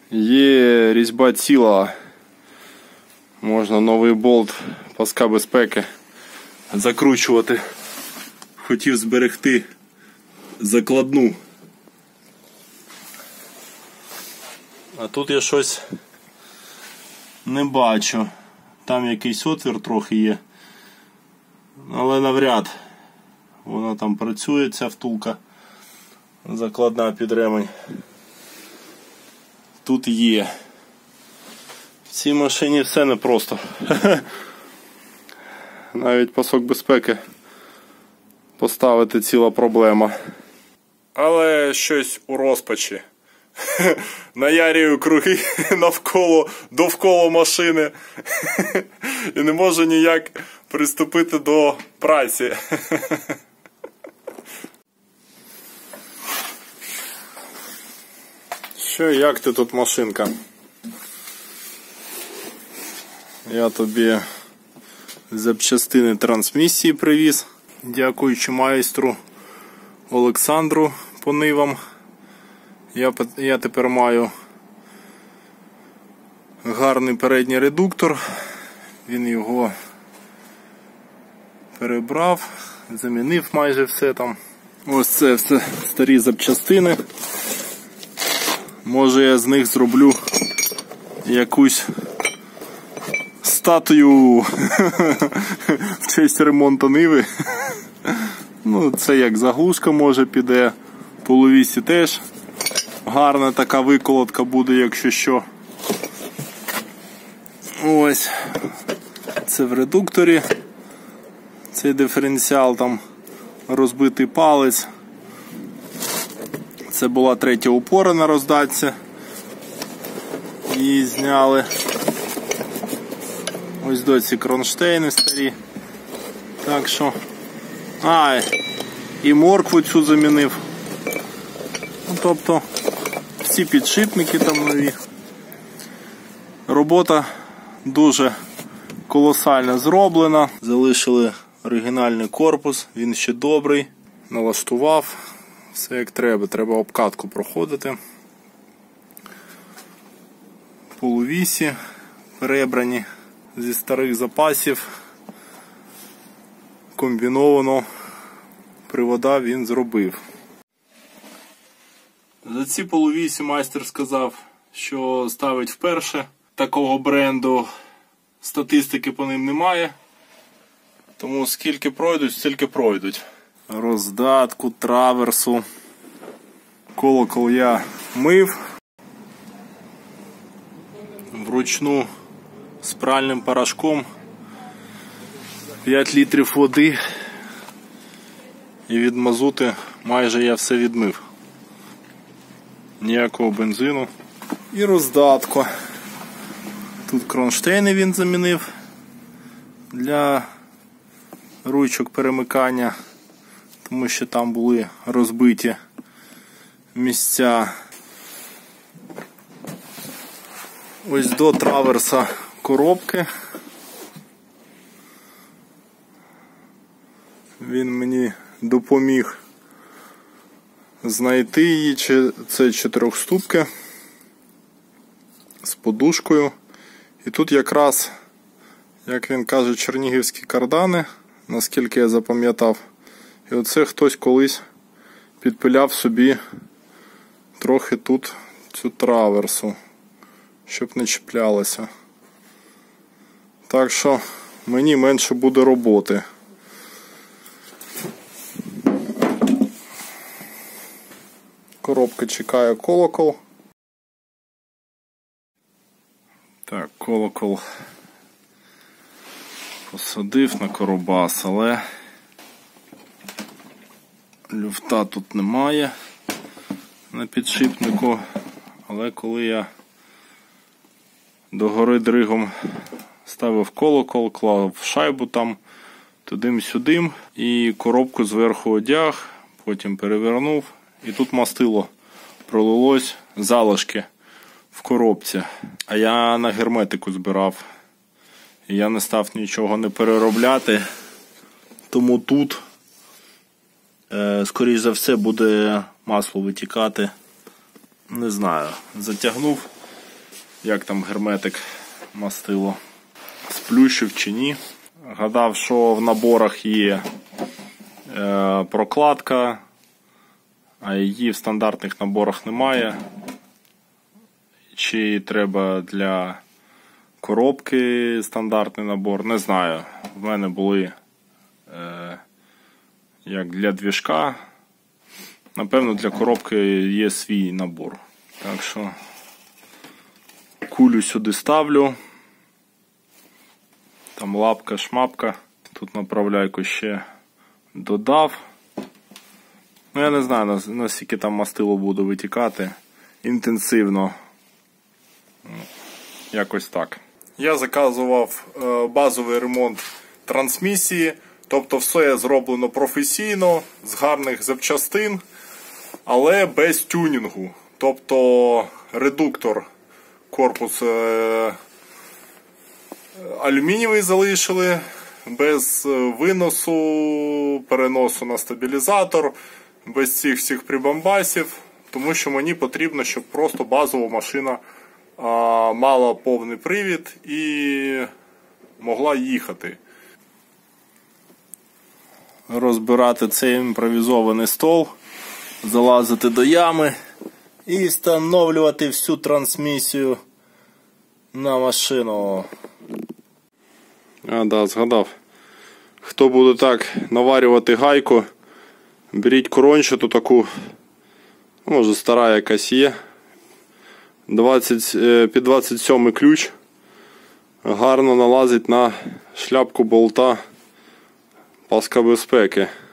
Є різьба ціла. Можна новий болт паска безпеки закручувати. Хотів зберегти закладну. А тут я щось не бачу. Там якийсь отвір трохи є. Але навряд. Вона там працює, ця втулка. Закладна під ремень. Тут є. В цій машині все непросто. Навіть пасок безпеки поставити ціла проблема. Але щось у розпачі. Наярюю круги довкола машини. І не можу ніяк приступити до праці. Що, як ти тут, машинка? Я тобі запчастини трансмісії привіз, дякуючи майстру Олександру по нивам. Я тепер маю гарний передній редуктор. Він його перебрав, замінив майже все там. Ось це все старі запчастини. Може, я з них зроблю якусь статую в честь ремонту ниви. Ну, це як заглушка може піде, половісі теж гарна така виколотка буде, якщо що. Ось, це в редукторі, цей диференціал, там розбитий палець. Це була третя опора на роздатці. Її зняли. Ось до ці кронштейни старі. Так що... і моркву цю замінив. Ну, тобто, всі підшипники там нові. Робота дуже колосально зроблена. Залишили оригінальний корпус, він ще добрий. Налаштував. Все як треба, треба обкатку проходити. Полувісі перебрані зі старих запасів. Комбіновано привода він зробив. За ці полувісі майстер сказав, що ставить вперше. Такого бренду, статистики по ним немає. Тому скільки пройдуть, стільки пройдуть. Роздатку, траверсу. Колокол я мив. Вручну з пральним порошком. 5 літрів води. І від мазути майже я все відмив. Ніякого бензину. І роздатку. Тут кронштейни він замінив для ручок перемикання, тому що там були розбиті місця. Ось до траверса коробки. Він мені допоміг знайти її. Це 4-ступки з подушкою. І тут якраз, як він каже, чернігівські кардани, наскільки я запам'ятав. І оце хтось колись підпиляв собі трохи тут цю траверсу, щоб не чіплялося. Так що мені менше буде роботи. Коробка чекає колокол. Так, колокол посадив на коробас, але люфта тут немає на підшипнику. Але коли я догори дригом ставив колокол, клав шайбу там тудим-сюдим і коробку зверху одяг, потім перевернув і тут мастило пролилось, залишки в коробці. А я на герметику збирав. І я не став нічого не переробляти. Тому тут, скоріш за все, буде масло витікати. Не знаю. Затягнув як там герметик мастило. Сплющив чи ні. Гадав, що в наборах є прокладка, а її в стандартних наборах немає. Чи треба для коробки стандартний набор, не знаю. В мене були як для движка. Напевно, для коробки є свій набор. Так що кулю сюди ставлю. Там лапка, шмапка. Тут направляйку ще додав. Ну, я не знаю, наскільки там мастило буде витікати. Інтенсивно. Якось так. Я заказував базовий ремонт трансмісії. Тобто все зроблено професійно, з гарних запчастин, але без тюнінгу. Тобто редуктор, корпус алюмінієвий залишили, без виносу, переносу на стабілізатор, без цих всіх прибамбасів. Тому що мені потрібно, щоб просто базова машина мала повний привід і могла їхати. Розбирати цей імпровізований стол, залазити до ями і встановлювати всю трансмісію на машину. Да, згадав. Хто буде так наварювати гайку, беріть корончату таку, може стара якась є, під 27 ключ, гарно налазить на шляпку болта паска безпеки.